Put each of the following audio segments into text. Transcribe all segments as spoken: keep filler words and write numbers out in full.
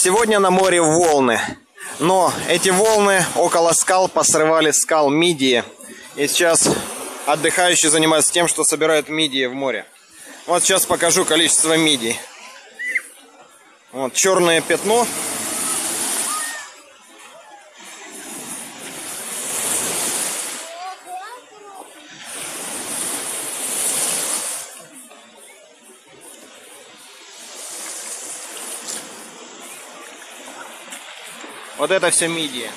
Сегодня на море волны, но эти волны около скал посрывали скал мидии. И сейчас отдыхающие занимаются тем, что собирают мидии в море. Вот сейчас покажу количество мидий. Вот черное пятно. Вот это все мидии.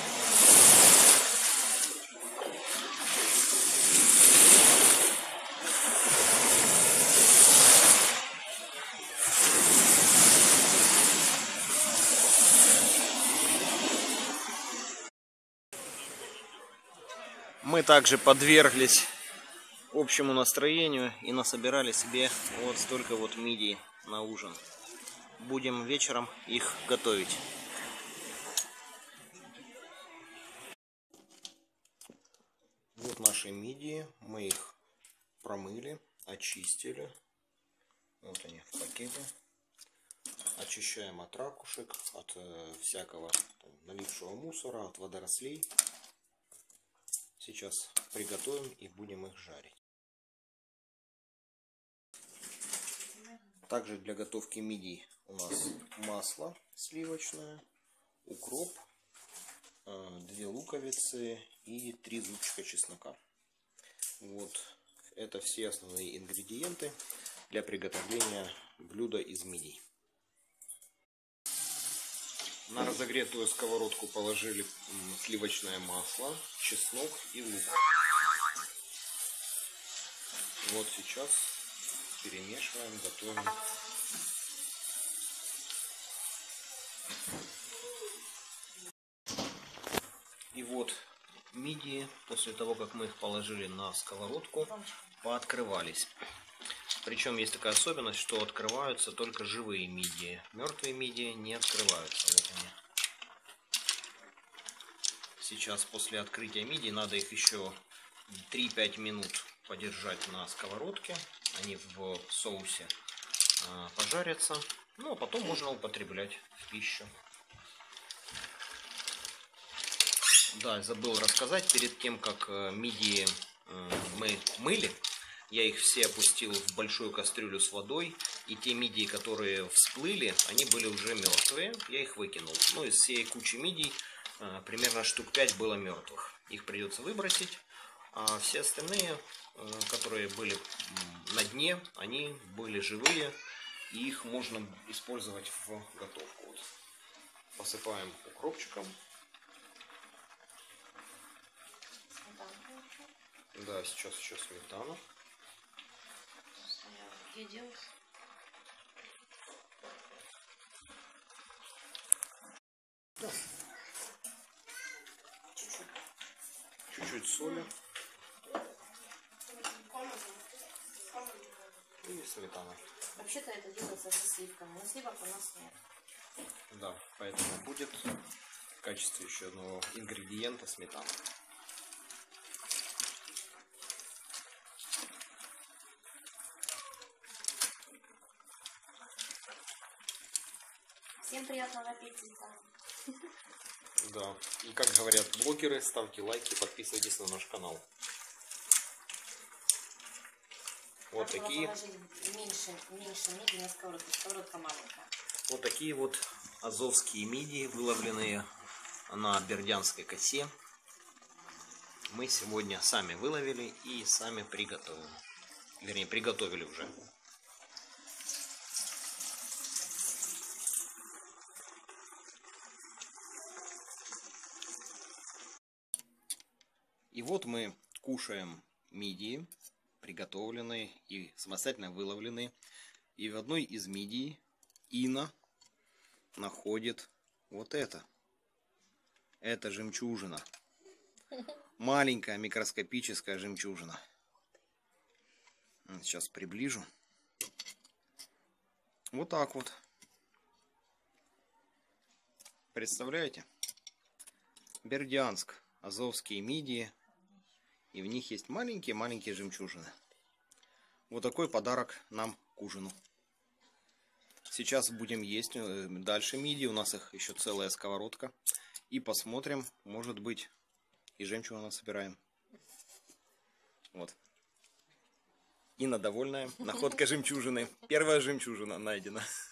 Мы также подверглись общему настроению и насобирали себе вот столько вот мидий на ужин. Будем вечером их готовить. Вот наши мидии, мы их промыли, очистили. Вот они в пакете. Очищаем от ракушек, от э, всякого там, налипшего мусора, от водорослей. Сейчас приготовим и будем их жарить. Также для готовки мидий у нас масло сливочное, укроп, две луковицы и три зубчика чеснока. Вот это все основные ингредиенты для приготовления блюда из мидий. На разогретую сковородку положили сливочное масло, чеснок и лук. Вот сейчас перемешиваем, готовим. И вот мидии, после того, как мы их положили на сковородку, пооткрывались. Причем есть такая особенность, что открываются только живые мидии. Мертвые мидии не открываются. Вот они. Сейчас после открытия мидий надо их еще три-пять минут подержать на сковородке. Они в соусе пожарятся. Ну а потом можно употреблять в пищу. Да, забыл рассказать, перед тем, как мидии мы мыли, я их все опустил в большую кастрюлю с водой, и те мидии, которые всплыли, они были уже мертвые, я их выкинул. Ну, из всей кучи мидий примерно штук пять было мертвых. Их придется выбросить, а все остальные, которые были на дне, они были живые, и их можно использовать в готовку. Вот. Посыпаем укропчиком. Да, сейчас еще сметана. Где делать? Да. Чуть-чуть соли. И сметана. Вообще-то это делается со сливками, но сливок у нас нет. Да, поэтому будет в качестве еще одного ингредиента сметана. Всем приятного аппетита. Да, и как говорят блогеры, ставьте лайки, подписывайтесь на наш канал. Вот Надо такие. Меньше, меньше мидий на сковородку, сковородка маленькая. Вот такие вот азовские мидии, выловленные на Бердянской косе. Мы сегодня сами выловили и сами приготовим. Вернее, приготовили уже. И вот мы кушаем мидии, приготовленные и самостоятельно выловленные. И в одной из мидий Инна находит вот это. Это жемчужина. Маленькая микроскопическая жемчужина. Сейчас приближу. Вот так вот. Представляете? Бердянск. Азовские мидии. И в них есть маленькие-маленькие жемчужины. Вот такой подарок нам к ужину. Сейчас будем есть э, дальше мидии. У нас их еще целая сковородка. И посмотрим, может быть, и жемчуга насобираем. Вот. Инна довольная. Находка жемчужины. Первая жемчужина найдена.